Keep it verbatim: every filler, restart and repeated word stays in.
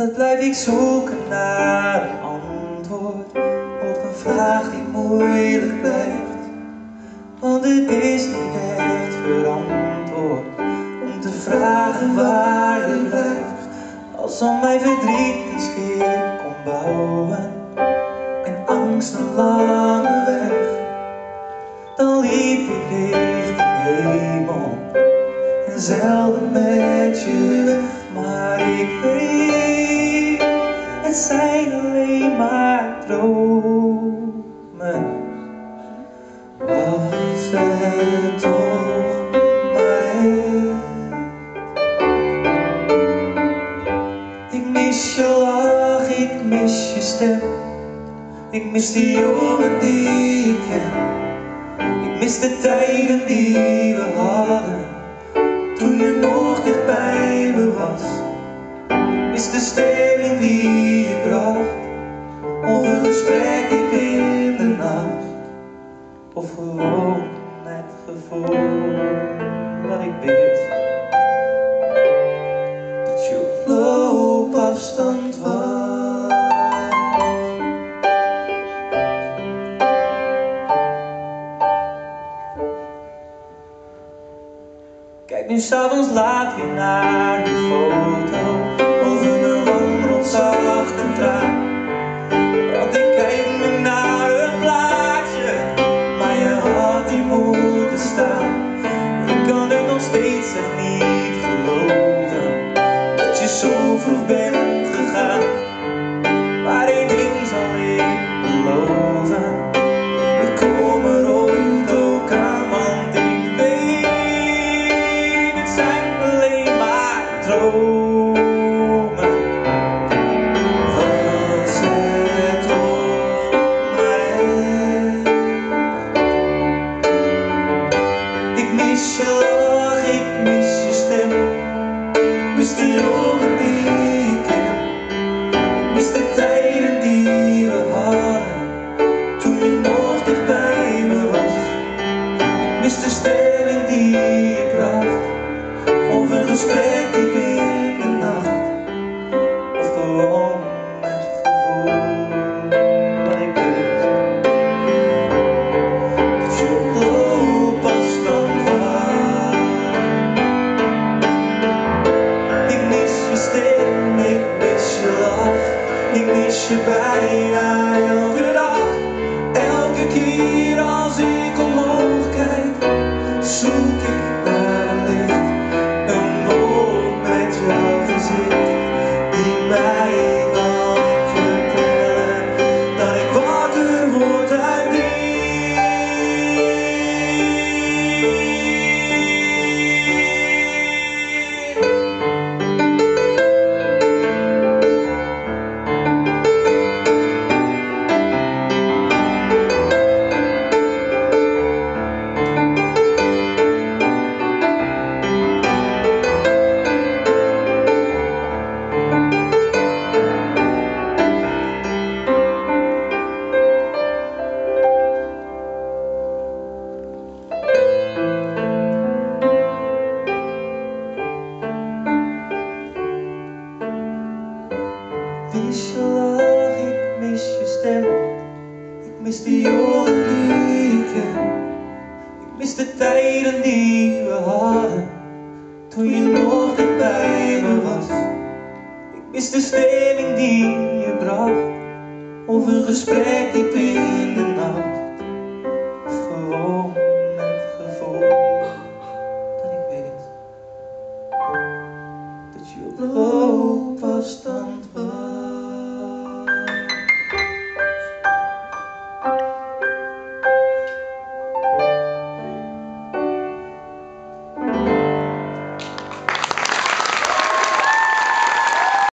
altijd blijf ik zoeken naar een antwoord op een vraag die moeilijk blijft. Want het is niet echt verantwoord om te vragen waar je blijft. Als al mijn verdriet een schip kon bouwen en angst een lange weg, dan liep ik richting hemel en zeilde met je weg. Maar ik weet, het zijn alleen maar dromen. Was het toch maar echt. Ik mis je lach, ik mis je stem. Ik mis die jongen die ik ken. Ik mis de tijden die we hadden toen je nog dicht bij me was. Ik mis de stemming die je bracht, of een gesprek diep in de nacht, of gewoon het gevoel dat ik wist dat je op loopafstand was. Kijk nu s'avonds laat weer naar die foto over mijn wang rotszacht en traan. Want ik kijk nu naar een plaatje, maar je had hier moeten staan. Ik kan het nog steeds echt niet geloven dat je zo vroeg bent gegaan. Maar één ding zal ik beloven, we komen ooit ook aan, want ik weet, het zijn alleen maar dromen. Was het toch maar echt. Ik mis je lach, ik mis je stem. Ik mis de jongen die ik ken. Ik mis de tijden die we hadden toen je nog dicht bij me was. Ik mis de stemming die je bracht, of een gesprek diep in de nacht, of gewoon het gevoel dat ik wist dat je op loopafstand was. Ik mis je stem, ik mis je lach, ik mis je bijna elke dag. Elke keer als ik omhoog kijk, zoek ik naar een licht, een wolk met jouw gezicht, die mij kan vertellen dat ik wakker word uit die. Ik mis je lach, ik mis je stem. Ik mis de jongen die ik ken. Ik mis de tijden die we hadden toen je nog dicht bij me was. Ik mis de stemming die je bracht, of een gesprek diep in de